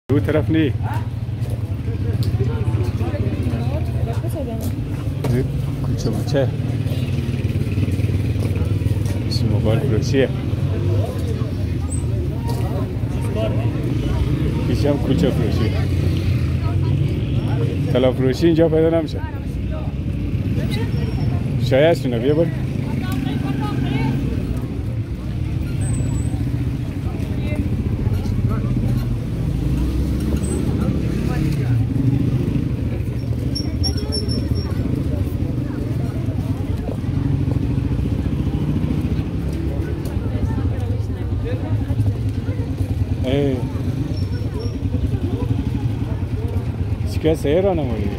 دو طرف نی کوچه موچه اسم موبایل فروشیه پیشم کوچه فروشی طلا فروشی اینجا پیدا نمیشه شاید شونه بیا بریم چیکار سیران نمایی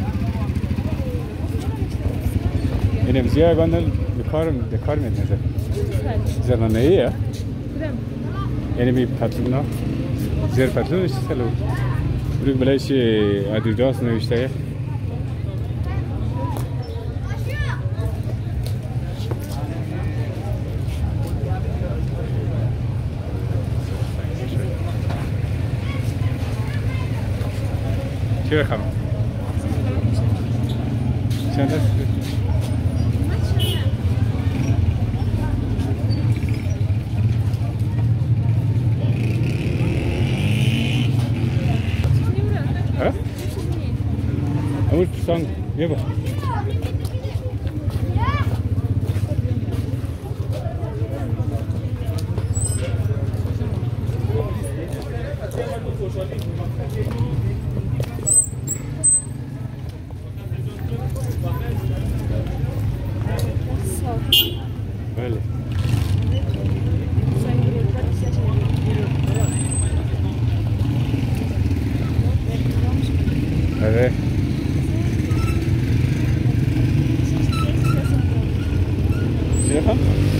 این امزیه گاندل دکار میاد نزد زرنانه ایه یعنی بی پتلونا زیر پتلونش سلو بروک بلایش ادیداس نوشته چی بخرم؟ چند است؟ ها؟ امور سانگ یه با بله آره چی بخوام؟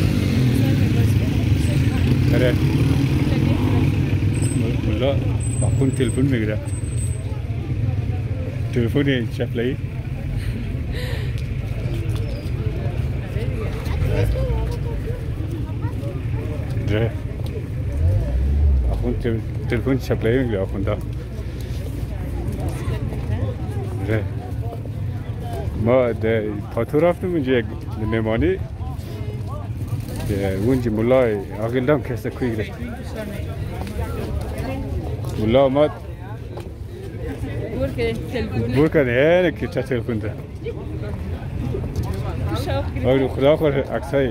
آره ملا بخون تلفن میگیره تلفن شفلهی آره بخون تلفن شفلهی میگیره بخون دا آره ما پاتو رفتم اونجا یک مهمانی اونجا ملای آقیل دام کسته کوی گرفت ملا آمد بور کنه اینه که چه تلفن ده آقای خدا خور عکسایی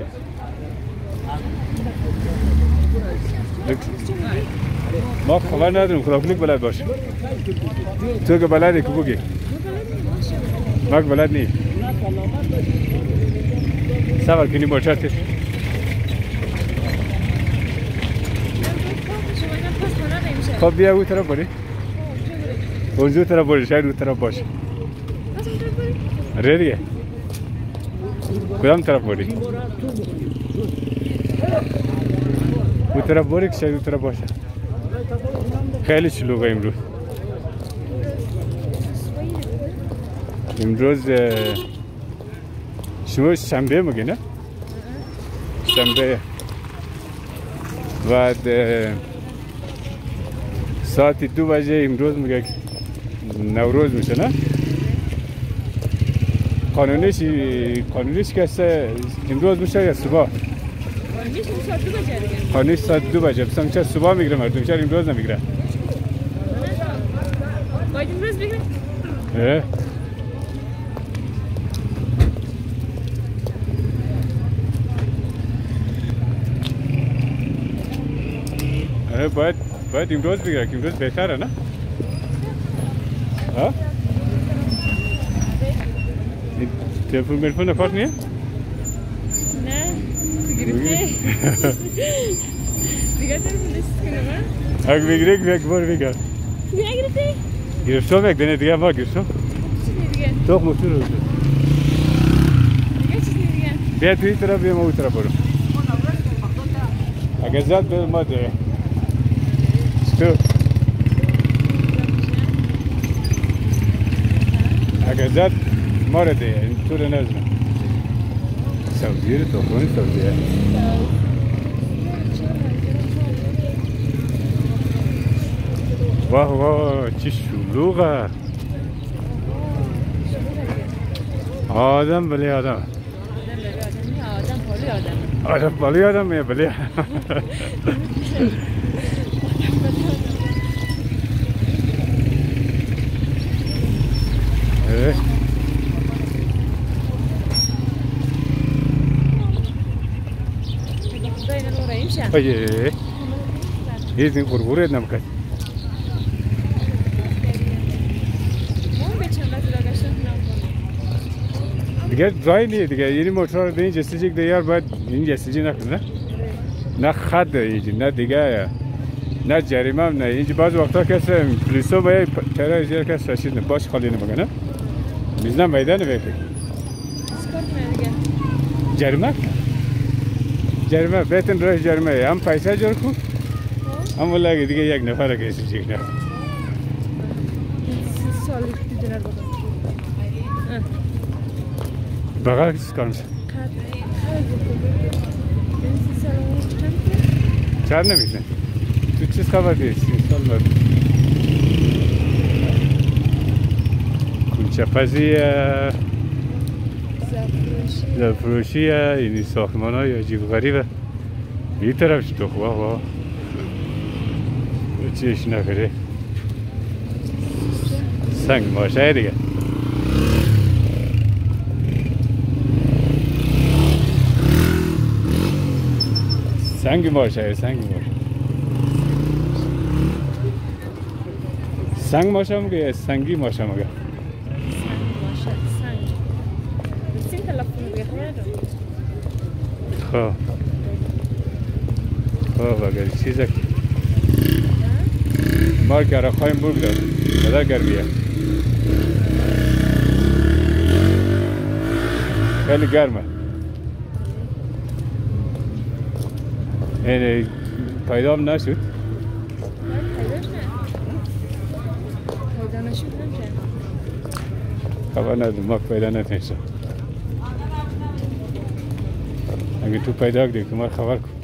ما خبر نداریم خدا کنیک بلد باشه تو که بلدی که بگی ما که بلد نی سوال کنی موچه خب بیا او طرف بری اونجا طرف بری شاید او طرف باشه ره دیگه کدام طرف بری او طرف بری که شاید او طرف باشه خیلی شلوغه امروز شما شنبه میگی نه؟ شنبه بعد ساعت 2 بجه امروز میگه نوروز میشه نه؟ قانونیش که امروز میشه یا صبح؟ قانونیش ساعت 2 بجه بسیم چه صبح میگیره مردم چه امروز نمیگیره؟ باید امروز بگیره؟ باید امروز بگیره که امروز بهتره نه؟ ها؟ این تلفن مرفون کارت نیه؟ نه تو گرفته دیگه تلفن دست کنم اگه بگیره که بار بگیر دیگه گرفته؟ گرفتم یک دنه دیگه ما گرفتم چی دیگه؟ توق مطور رو دیگه چی دیگه؟ بیا توی طرف بیا ما اوی طرف برو اگه زد به ما ده تو اگه زد ما رو ده این طور نزنم سعودیه رو تو خونی سعودیه واه واه چی شلوغه آدم بلی آدم آدم بلی آدم میه بلی oye هیچ این قرقوره نمکد دیگه رای نیه دیگه یعنی موتور به این جستجی که دیار باید این جستجی نکنه نه خط اینجا نه دیگه نه جریمه هم نه اینجا بعض وقتا کسی پلیسو باید ترای زیر کسی رشید نه باش خالی نمگه نه میزنم میدان بیفک جریمه جریمه بهتن روش جریمه هم پیسه جور کن هم ولی دیگه یک نفر کسی چیک نه بغل کسی کار میشه چهار نمیشه تو چیز خبر دیست سال بعد کلچه پزیه زفروشیه اینی ساختمان های عجیب غریبه این طرف تو خواه واه چیش نکره سنگ ماشه دیگه سنگ ماشه سنگ ماشه سنگ ماشه مگه یا سنگی ماشه مگه خب خب اگر چیزه ما گره خواهیم بگذار بدر گرمیه خیلی گرمه این پیدا هم نشد خبر ندارم ما پیدا نتونستم اگه تو پیدا کردی که ما خبر کن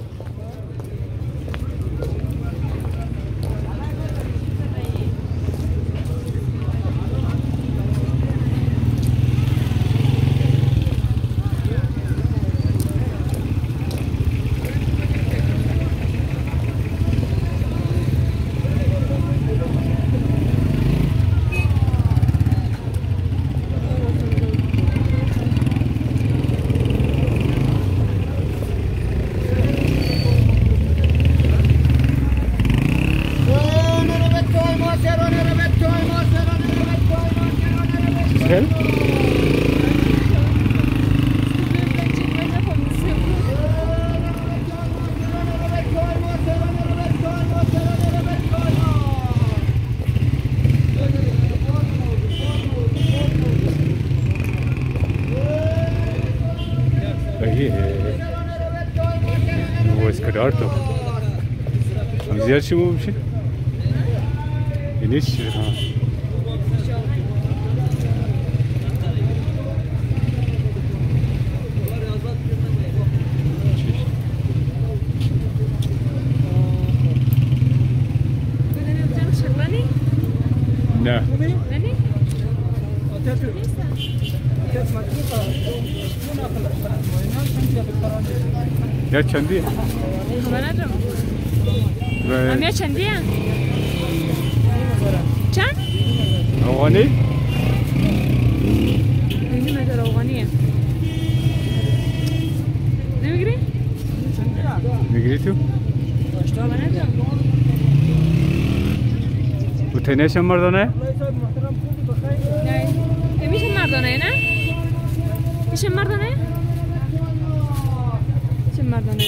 Arto. Güzel şey mi olmuş? Ne şey ha? Ne? Ya çandi. خبر ندارم امیا چندیه؟ چند؟ افغانی؟ اینی مدار افغانیه نمیگیری؟ میگیری تو؟ خبر ندارم تو تنیش هم مردانه؟ نه میشه مردانه نه؟ میشه مردانه؟ میشه مردانه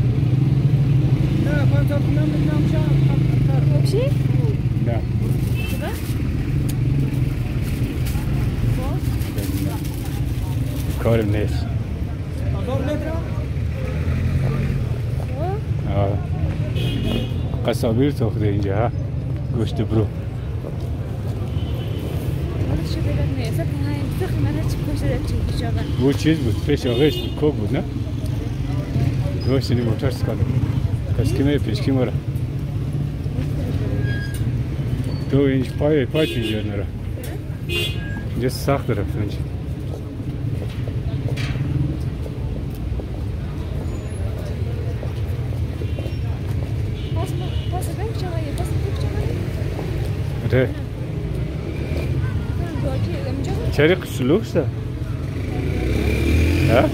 نه داریم نیست قصابیر ساخته اینجا ها گوشت برو بود چیز بود پیش آغیش بود کوک بود نه گوشت اینی موتر سکاله پس کمه پیشکی مرا تو اینج پای اینجا نرا اینجا سخت رفت اینجا ده چرا قسلوش ده ها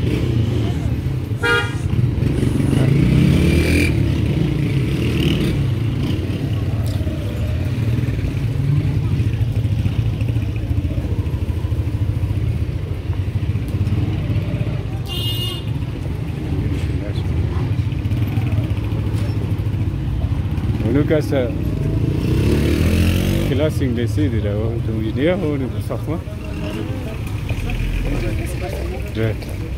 اونو کسا کلاس انگلیسی دیره و تو اینجا اونو بساخمه ده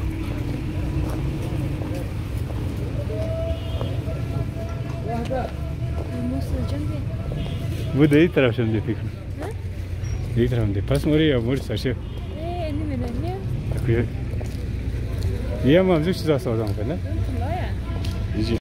bu da iyi taraf şimdi fikrim. İyi taraf değil. Pas mı oraya mor saçı? Ne mi? Akıyor. İyi ama amca çiz asla o zaman falan.